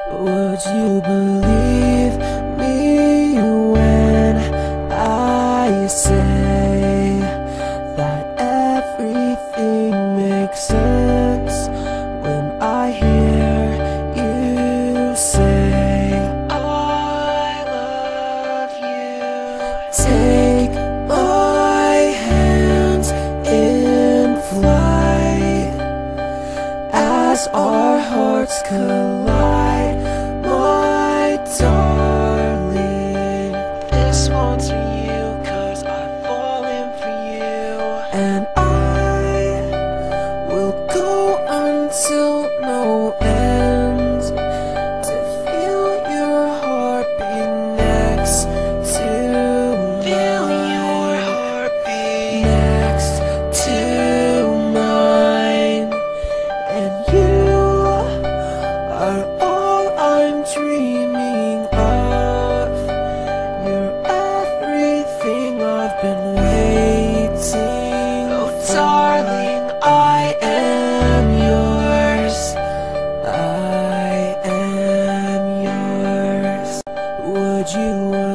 Would you believe me when I say that everything makes sense when I hear you say I love you? Take my hand in flight as our hearts collide, my darling. This one's for you, 'cause I've fallen for you, and I will go until no end to feel your heartbeat next to mine. Feel your heartbeat next to mine, and you are all I'm dreaming of. You're everything I've been waiting. Oh darling, I am yours. I am yours. Would you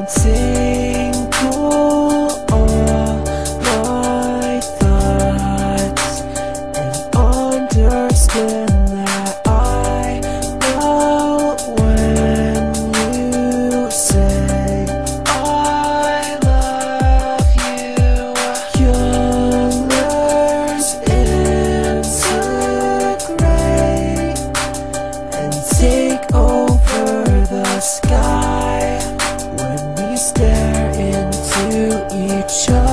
untangle all my thoughts and understand that I know when you say I love you? Young learns integrate and take over the sky when we stare into each other.